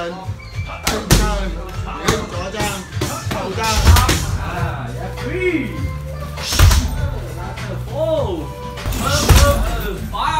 lên chân chân điểm rõ ràng đầu ra Three. 4. 5.